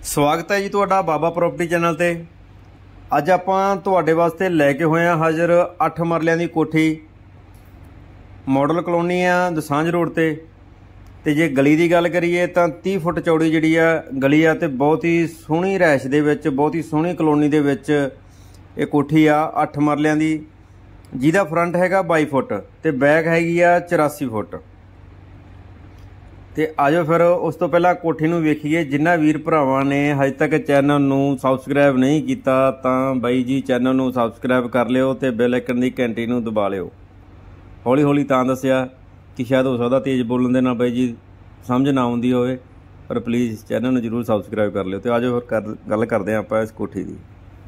ਸਵਾਗਤ ਹੈ ਜੀ ਤੁਹਾਡਾ ਬਾਬਾ ਪ੍ਰੋਪਰਟੀ ਚੈਨਲ ਤੇ। ਅੱਜ ਆਪਾਂ ਤੁਹਾਡੇ ਵਾਸਤੇ ਲੈ ਕੇ ਹੋਏ ਹਾਂ ਹਾਜ਼ਰ 8 ਮਰਲਿਆਂ ਦੀ ਕੋਠੀ। ਮਾਡਲ ਕਲੋਨੀ ਆ ਦਸਾਂਝ ਰੋਡ ਤੇ ਜੇ ਗਲੀ ਦੀ ਗੱਲ ਕਰੀਏ ਤਾਂ 30 ਫੁੱਟ ਚੌੜੀ ਜਿਹੜੀ ਆ ਗਲੀ ਆ ਤੇ ਬਹੁਤ ਹੀ ਸੋਹਣੀ ਰਹਿਸ਼ ਦੇ ਵਿੱਚ, ਬਹੁਤ ਹੀ ਸੋਹਣੀ ਕਲੋਨੀ ਦੇ ਵਿੱਚ ਇਹ ਕੋਠੀ ਆ 8 ਮਰਲਿਆਂ ਦੀ, ਜਿਹਦਾ ਫਰੰਟ ਹੈਗਾ 22 ਫੁੱਟ ਤੇ ਬੈਕ ਹੈਗੀ ਆ 84 ਫੁੱਟ। ਤੇ ਆਜੋ ਫਿਰ ਉਸ ਤੋਂ ਪਹਿਲਾਂ ਕੋਠੀ ਨੂੰ ਵੇਖੀਏ। ਜਿਨ੍ਹਾਂ ਵੀਰ ਭਰਾਵਾਂ ਨੇ ਹਜੇ ਤੱਕ ਚੈਨਲ ਨੂੰ ਸਬਸਕ੍ਰਾਈਬ ਨਹੀਂ ਕੀਤਾ ਤਾਂ ਬਾਈ ਜੀ ਚੈਨਲ ਨੂੰ ਸਬਸਕ੍ਰਾਈਬ ਕਰ ਲਿਓ ਤੇ ਬੈਲ ਆਈਕਨ ਦੀ ਘੰਟੀ ਨੂੰ ਦਬਾ ਲਿਓ। ਹੌਲੀ ਹੌਲੀ ਤਾਂ ਦੱਸਿਆ ਕਿ ਸ਼ਾਇਦ ਹੋ ਸਕਦਾ ਤੇਜ਼ ਬੋਲਣ ਦੇ ਨਾਲ ਬਾਈ ਜੀ ਸਮਝ ਨਾ ਆਉਂਦੀ ਹੋਵੇ, ਪਰ ਪਲੀਜ਼ ਚੈਨਲ ਨੂੰ ਜ਼ਰੂਰ ਸਬਸਕ੍ਰਾਈਬ ਕਰ ਲਿਓ। ਤੇ ਆਜੋ ਫਿਰ ਗੱਲ ਕਰਦੇ ਹਾਂ ਆਪਾਂ ਇਸ ਕੋਠੀ ਦੀ।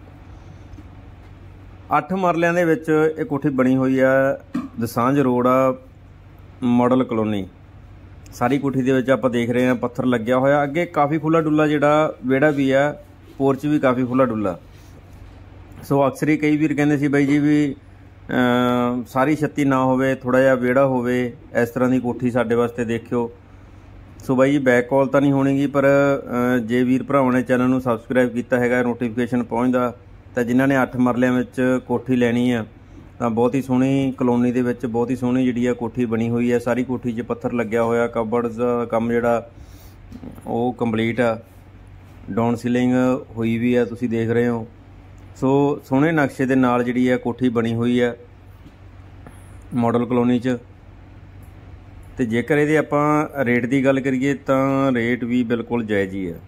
8 ਮਰਲਿਆਂ ਦੇ ਵਿੱਚ ਇਹ ਕੋਠੀ ਬਣੀ ਹੋਈ ਆ, ਦਸਾਂਝ ਰੋਡ ਆ, ਮਾਡਲ ਕਲੋਨੀ। ਸਾਰੀ ਕੋਠੀ ਦੇ ਵਿੱਚ ਆਪਾਂ ਦੇਖ ਰਹੇ ਹਾਂ ਪੱਥਰ ਲੱਗਿਆ ਹੋਇਆ। ਅੱਗੇ ਕਾਫੀ ਖੁੱਲਾ ਡੁੱਲਾ ਜਿਹੜਾ ਵਿਹੜਾ ਵੀ ਆ, ਪੋਰਚ ਵੀ ਕਾਫੀ ਖੁੱਲਾ ਡੁੱਲਾ। ਸੋ ਅਕਸਰ ਹੀ ਕਈ ਵੀਰ ਕਹਿੰਦੇ ਸੀ ਬਾਈ ਜੀ ਵੀ ਸਾਰੀ ਛੱਤੀ ਨਾ ਹੋਵੇ, ਥੋੜਾ ਜਿਹਾ ਵਿਹੜਾ ਹੋਵੇ, ਇਸ ਤਰ੍ਹਾਂ ਦੀ ਕੋਠੀ ਸਾਡੇ ਵਾਸਤੇ ਦੇਖਿਓ। ਸੋ ਬਾਈ ਜੀ ਬੈਕ ਕਾਲ ਤਾਂ ਨਹੀਂ ਹੋਣੀਗੀ, ਪਰ ਜੇ ਵੀਰ ਭਰਾਵਾਂ ਨੇ ਚੈਨਲ ਨੂੰ ਸਬਸਕ੍ਰਾਈਬ ਕੀਤਾ ਹੈਗਾ, ਨੋਟੀਫਿਕੇਸ਼ਨ ਪਹੁੰਚਦਾ, ਤਾਂ ਜਿਨ੍ਹਾਂ ਨੇ 8 ਮਰਲਿਆਂ ਵਿੱਚ ਕੋਠੀ ਲੈਣੀ ਆ ਤਾਂ ਬਹੁਤ ਹੀ ਸੋਹਣੀ ਕਲੋਨੀ ਦੇ ਵਿੱਚ ਬਹੁਤ ਹੀ ਸੋਹਣੀ ਜਿਹੜੀ ਆ ਕੋਠੀ ਬਣੀ ਹੋਈ ਹੈ। ਸਾਰੀ ਕੋਠੀ 'ਚ ਪੱਥਰ ਲੱਗਿਆ ਹੋਇਆ, ਕਬਰਡਸ ਦਾ ਕੰਮ ਜਿਹੜਾ ਉਹ ਕੰਪਲੀਟ ਆ, ਡਾਊਨ ਸੀਲਿੰਗ ਹੋਈ ਵੀ ਆ, ਤੁਸੀਂ ਦੇਖ ਰਹੇ ਹੋ। ਸੋ ਸੋਹਣੇ ਨਕਸ਼ੇ ਦੇ ਨਾਲ ਜਿਹੜੀ ਆ ਕੋਠੀ ਬਣੀ ਹੋਈ ਆ ਮਾਡਲ ਕਲੋਨੀ 'ਚ। ਤੇ ਜੇਕਰ ਇਹਦੇ ਆਪਾਂ ਰੇਟ ਦੀ ਗੱਲ ਕਰੀਏ ਤਾਂ ਰੇਟ ਵੀ ਬਿਲਕੁਲ ਜਾਇਜ਼ ਹੀ ਆ,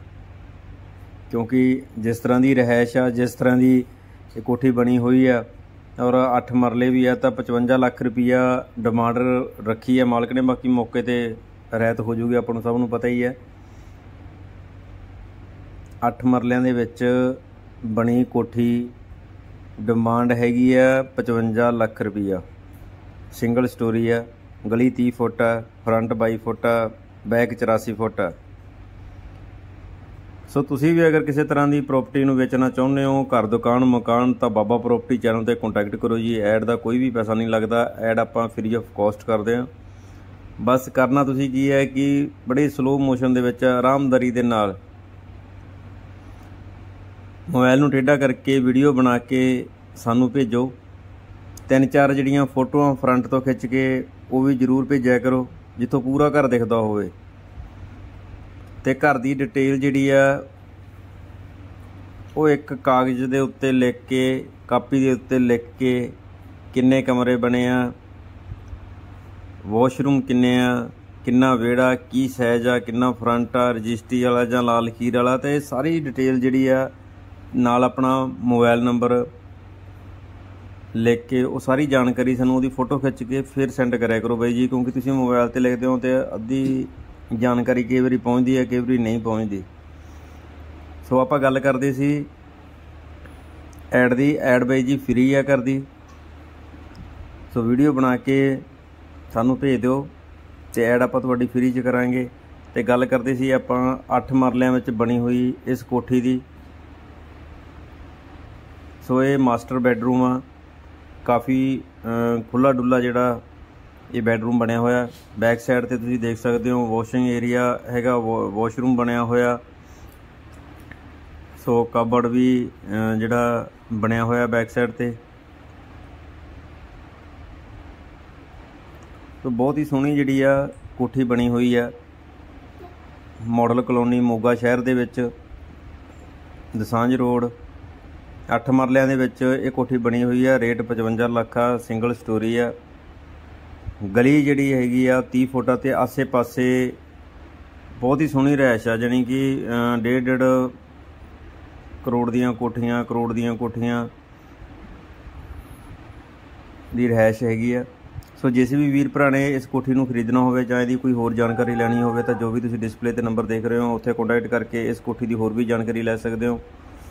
ਕਿਉਂਕਿ ਜਿਸ ਤਰ੍ਹਾਂ ਦੀ ਰਿਹਾਇਸ਼ ਆ, ਜਿਸ ਤਰ੍ਹਾਂ ਦੀ ਇਹ ਕੋਠੀ ਬਣੀ ਹੋਈ ਆ ਔਰ 8 ਮਰਲੇ ਵੀ ਆ, ਤਾਂ 55 ਲੱਖ ਰੁਪਈਆ ਡਿਮਾਂਡ ਰੱਖੀ ਹੈ ਮਾਲਕ ਨੇ। ਬਾਕੀ ਮੌਕੇ ਤੇ ਰਹਿਤ ਹੋ ਜੂਗੀ, ਆਪਾਂ ਨੂੰ ਸਭ ਨੂੰ ਪਤਾ ਹੀ ਹੈ। 8 ਮਰਲਿਆਂ ਦੇ ਵਿੱਚ ਬਣੀ ਕੋਠੀ, ਡਿਮਾਂਡ ਹੈਗੀ ਆ 55 ਲੱਖ ਰੁਪਈਆ। ਸਿੰਗਲ ਸਟੋਰੀ ਆ, ਗਲੀ 30 ਫੁੱਟ ਆ, ਫਰੰਟ 22 ਫੁੱਟ ਆ, ਬੈਕ 84 ਫੁੱਟ ਆ। ਸੋ ਤੁਸੀਂ ਵੀ ਅਗਰ ਕਿਸੇ ਤਰ੍ਹਾਂ ਦੀ ਪ੍ਰੋਪਰਟੀ ਨੂੰ ਵੇਚਣਾ ਚਾਹੁੰਦੇ ਹੋ, ਘਰ ਦੁਕਾਨ ਮਕਾਨ, ਤਾਂ ਬਾਬਾ ਪ੍ਰੋਪਰਟੀ ਚੈਨਲ ਤੇ ਕੰਟੈਕਟ ਕਰੋ ਜੀ। ਐਡ ਦਾ ਕੋਈ ਵੀ ਪੈਸਾ ਨਹੀਂ ਲੱਗਦਾ, ਐਡ ਆਪਾਂ ਫ੍ਰੀ ਆਫ ਕਾਸਟ ਕਰਦੇ ਹਾਂ। ਬਸ ਕਰਨਾ ਤੁਸੀਂ ਕੀ ਹੈ ਕਿ ਬੜੇ ਸਲੋ ਮੋਸ਼ਨ ਦੇ ਵਿੱਚ ਆਰਾਮਦਾਰੀ ਦੇ ਨਾਲ ਮੋਬਾਈਲ ਨੂੰ ਟੇਢਾ ਕਰਕੇ ਵੀਡੀਓ ਬਣਾ ਕੇ ਸਾਨੂੰ ਭੇਜੋ। 3-4 ਜਿਹੜੀਆਂ ਫੋਟੋਆਂ ਫਰੰਟ ਤੋਂ ਖਿੱਚ ਕੇ ਉਹ ਵੀ ਜ਼ਰੂਰ ਭੇਜਿਆ ਕਰੋ, ਜਿੱਥੋਂ ਪੂਰਾ ਘਰ ਦਿਖਦਾ ਹੋਵੇ। ਤੇ ਘਰ ਦੀ ਡਿਟੇਲ ਜਿਹੜੀ ਆ ਉਹ ਇੱਕ ਕਾਗਜ਼ ਦੇ ਉੱਤੇ ਲਿਖ ਕੇ, ਕਾਪੀ ਦੇ ਉੱਤੇ ਲਿਖ ਕੇ, ਕਿੰਨੇ ਕਮਰੇ ਬਣੇ ਆ, ਵਾਸ਼ਰੂਮ ਕਿੰਨੇ ਆ, ਕਿੰਨਾ ਵਿਹੜਾ, ਕੀ ਸਾਈਜ਼ ਆ, ਕਿੰਨਾ ਫਰੰਟ ਆ, ਰਜਿਸਟਰੀ ਵਾਲਾ ਜਾਂ ਲਾਲ ਲਕੀਰ ਵਾਲਾ, ਤੇ ਇਹ ਸਾਰੀ ਡਿਟੇਲ ਜਿਹੜੀ ਆ ਨਾਲ ਆਪਣਾ ਮੋਬਾਈਲ ਨੰਬਰ ਲਿਖ ਕੇ ਉਹ ਸਾਰੀ ਜਾਣਕਾਰੀ ਸਾਨੂੰ ਉਹਦੀ ਫੋਟੋ ਖਿੱਚ ਕੇ ਫਿਰ ਸੈਂਡ ਕਰਿਆ ਕਰੋ ਬਾਈ ਜੀ, ਕਿਉਂਕਿ ਤੁਸੀਂ ਮੋਬਾਈਲ 'ਤੇ ਲਿਖਦੇ ਹੋ ਤੇ ਅੱਧੀ ਜਾਣਕਾਰੀ ਕਈ ਵਾਰੀ ਪਹੁੰਚਦੀ ਹੈ, ਕਈ ਵਾਰੀ ਨਹੀਂ ਪਹੁੰਚਦੀ। ਸੋ ਆਪਾਂ ਗੱਲ ਕਰਦੇ ਸੀ ਐਡ ਦੀ। ਐਡ ਬਾਈ ਜੀ ਫ੍ਰੀ ਆ ਘਰ ਦੀ, ਸੋ ਵੀਡੀਓ ਬਣਾ ਕੇ ਸਾਨੂੰ ਭੇਜ ਦਿਓ ਤੇ ਐਡ ਆਪਾਂ ਤੁਹਾਡੀ ਫ੍ਰੀ 'ਚ ਕਰਾਂਗੇ। ਤੇ ਗੱਲ ਕਰਦੇ ਸੀ ਆਪਾਂ 8 ਮਰਲਿਆਂ ਵਿੱਚ ਬਣੀ ਹੋਈ ਇਸ ਕੋਠੀ ਦੀ। ਸੋ ਇਹ ਮਾਸਟਰ ਬੈਡਰੂਮ ਆ, ਕਾਫੀ ਖੁੱਲ੍ਹਾ ਡੁੱਲਾ ਜਿਹੜਾ ਇਹ ਬੈਡਰੂਮ ਬਣਿਆ ਹੋਇਆ। ਬੈਕ ਸਾਈਡ ਤੇ ਤੁਸੀਂ ਦੇਖ ਸਕਦੇ ਹੋ ਵਾਸ਼ਿੰਗ ਏਰੀਆ ਹੈਗਾ, ਵਾਸ਼ਰੂਮ ਬਣਿਆ ਹੋਇਆ। ਸੋ ਕਬਰਡ ਵੀ ਜਿਹੜਾ ਬਣਿਆ ਹੋਇਆ ਬੈਕ ਸਾਈਡ ਤੇ। ਸੋ ਬਹੁਤ ਹੀ ਸੋਹਣੀ ਜਿਹੜੀ ਆ ਕੋਠੀ ਬਣੀ ਹੋਈ ਆ ਮਾਡਲ ਕਲੋਨੀ, ਮੋਗਾ ਸ਼ਹਿਰ ਦੇ ਵਿੱਚ, ਦਸਾਂਝ ਰੋਡ। 8 ਮਰਲਿਆਂ ਦੇ ਵਿੱਚ ਇਹ ਕੋਠੀ ਬਣੀ ਹੋਈ ਆ। ਰੇਟ 55 ਲੱਖ ਆ, ਸਿੰਗਲ ਸਟੋਰੀ ਆ। ਗਲੀ ਜਿਹੜੀ ਹੈਗੀ ਆ 30 ਫੁੱਟ ਆ ਤੇ ਆਸੇ ਪਾਸੇ ਬਹੁਤ ਹੀ ਸੋਹਣੀ ਰਿਹਾਇਸ਼ ਆ, ਜਾਣੀ ਕਿ 1.5 ਕਰੋੜ ਦੀਆਂ ਕੋਠੀਆਂ ਦੀ ਰਿਹਾਇਸ਼ ਹੈਗੀ ਆ। ਸੋ ਜਿਸ ਵੀ ਵੀਰ ਭਰਾ ਨੇ ਇਸ ਕੋਠੀ ਨੂੰ ਖਰੀਦਣਾ ਹੋਵੇ ਜਾਂ ਇਹਦੀ ਕੋਈ ਹੋਰ ਜਾਣਕਾਰੀ ਲੈਣੀ ਹੋਵੇ ਤਾਂ ਜੋ ਵੀ ਤੁਸੀਂ ਡਿਸਪਲੇ ਤੇ ਨੰਬਰ ਦੇਖ ਰਹੇ ਹੋ ਉੱਥੇ ਕੰਟੈਕਟ ਕਰਕੇ ਇਸ ਕੋਠੀ ਦੀ ਹੋਰ ਵੀ ਜਾਣਕਾਰੀ ਲੈ ਸਕਦੇ ਹੋ।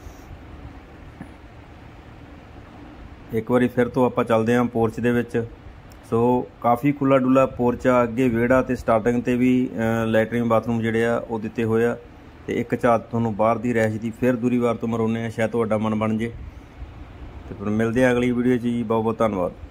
ਇੱਕ ਵਾਰੀ ਫਿਰ ਤੋਂ ਆਪਾਂ ਚੱਲਦੇ ਹਾਂ ਪੋਰਚ ਦੇ ਵਿੱਚ। ਸੋ ਕਾਫੀ ਖੁੱਲ੍ਹਾ ਡੁੱਲਾ ਪੋਰਚ ਆ, ਅੱਗੇ ਵਿਹੜਾ ਤੇ ਸਟਾਰਟਿੰਗ ਤੇ ਵੀ ਲੈਟਰਿਨ ਬਾਥਰੂਮ ਜਿਹੜੇ ਆ ਉਹ ਦਿੱਤੇ ਹੋਏ ਆ। ਤੇ ਇੱਕ ਝਾਤ ਤੁਹਾਨੂੰ ਬਾਹਰ ਦੀ ਰਿਹਾਇਸ਼ ਦੀ ਫਿਰ ਦੂਰੀ ਵਾਰ ਤੋਂ ਮਰਾਉਂਦੇ ਆ, ਸ਼ਾਇਦ ਤੁਹਾਡਾ ਮਨ ਬਣ ਜੇ। ਤੇ ਫਿਰ ਮਿਲਦੇ ਆ ਅਗਲੀ ਵੀਡੀਓ 'ਚ ਜੀ। ਬਹੁਤ ਬਹੁਤ ਧੰਨਵਾਦ।